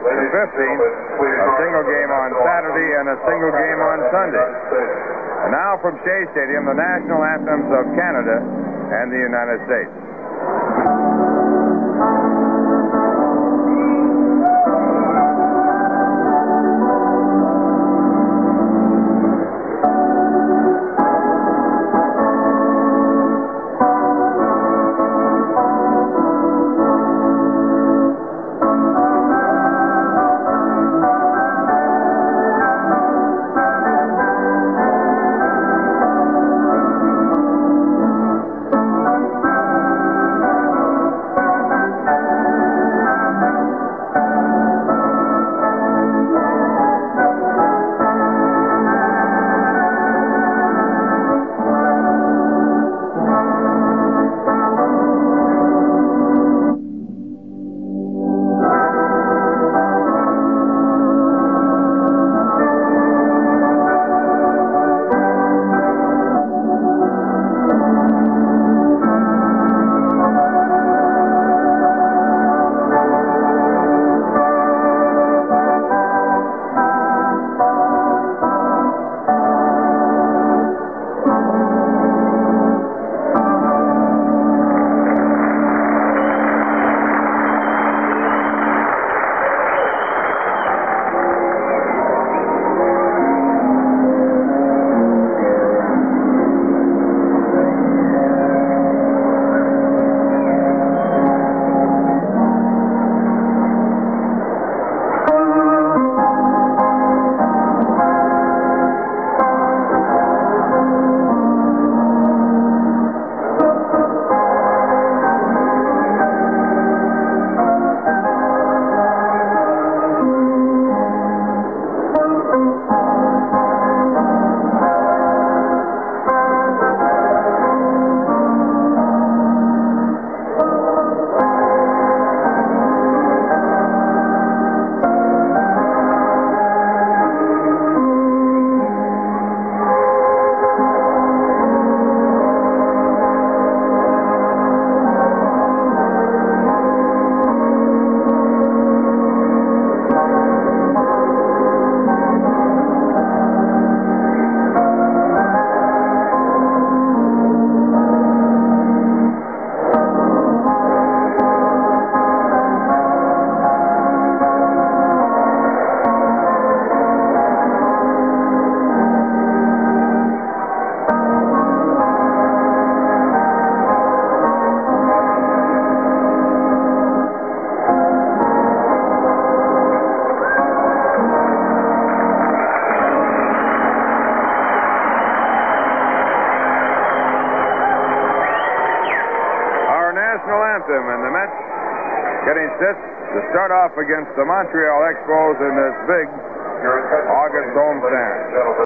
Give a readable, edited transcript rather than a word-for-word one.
the 15th, a single game on Saturday and a single game on Sunday. And now from Shea Stadium, the national anthems of Canada and the United States. And the Mets getting set to start off against the Montreal Expos in this big August homestand.